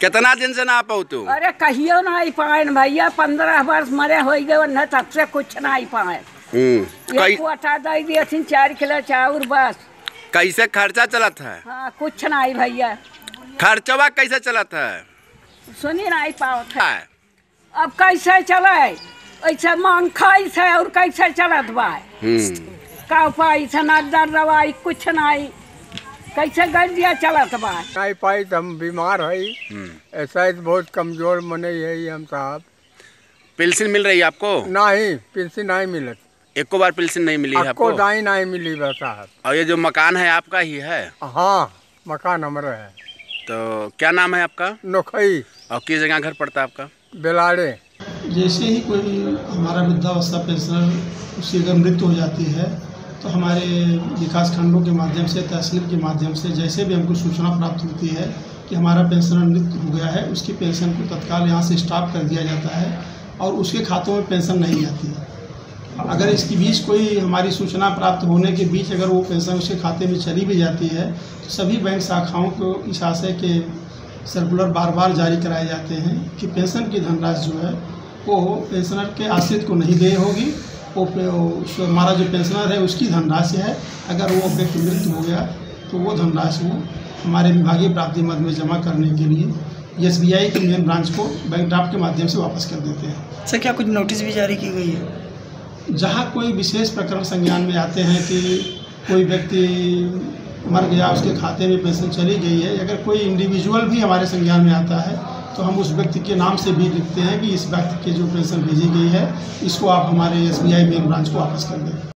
कितना दिन से ना आ पाऊ तू? अरे कहियो ना आई पाए भैया, 15 वर्ष मरे हो गए न, तब से कुछ ना आई पाए। आटा दे दिए 4 किलो चाउर बस। कैसे खर्चा चलत है? हाँ कुछ ना आई भैया। खर्चवा कैसे चलत है? सुनी ना आई पाओ था। अब कैसे चले, ऐसे मांग खाई से और कैसे चलत बा? का पाई से ना दर दवाई कुछ नहीं, कैसे गर्जिया चलत बा? नहीं पाई तो हम बीमार है, ऐसा बहुत कमजोर मने है हम साहब। पेंशन मिल रही है आपको? नहीं पेंशन नहीं मिलत, एको बार पेंशन नहीं मिली है आपको? दाई नहीं मिली बस साहब। और ये जो मकान है आपका ही है? हाँ मकान हमारा है। तो क्या नाम है आपका? नोखई। और किस जगह घर पड़ता है आपका? बेलाड़े। जैसे ही कोई हमारा वृद्धावस्था पेंशनर उसकी अगर मृत्यु हो जाती है तो हमारे विकास खंडों के माध्यम से, तहसील के माध्यम से जैसे भी हमको सूचना प्राप्त होती है कि हमारा पेंशनर मृत्यु हो गया है, उसकी पेंशन को तत्काल यहाँ से स्टॉप कर दिया जाता है और उसके खातों में पेंशन नहीं जाती है। अगर इसके बीच कोई हमारी सूचना प्राप्त होने के बीच अगर वो पेंशन उसके खाते में चली भी जाती है तो सभी बैंक शाखाओं को इस आशय के सर्कुलर बार बार जारी कराए जाते हैं कि पेंशन की धनराशि जो है वो पेंशनर के आश्रित को नहीं देय होगी। वो हमारा जो पेंशनर है उसकी धनराशि है, अगर वो व्यक्ति मृत्यु हो गया तो वो धनराशि वो हमारे विभागीय प्राप्ति मद में जमा करने के लिए SBI के मेन ब्रांच को बैंक ड्राफ्ट के माध्यम से वापस कर देते हैं। सर क्या कुछ नोटिस भी जारी की गई है? जहाँ कोई विशेष प्रकरण संज्ञान में आते हैं कि कोई व्यक्ति मर गया, उसके खाते में पेंशन चली गई है, अगर कोई इंडिविजुअल भी हमारे संज्ञान में आता है तो हम उस व्यक्ति के नाम से भी लिखते हैं कि इस व्यक्ति की जो पेंशन भेजी गई है इसको आप हमारे SBI मेन ब्रांच को वापस कर दें।